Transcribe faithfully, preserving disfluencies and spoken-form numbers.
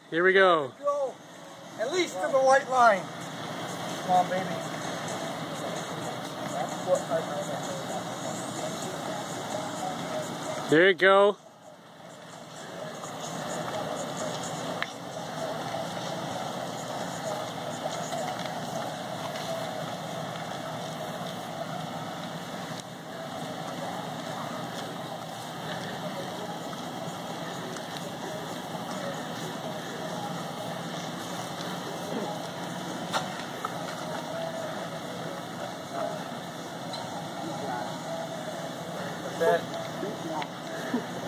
Here we go. Go at least to the white line. Come on, baby. There you go. That's it.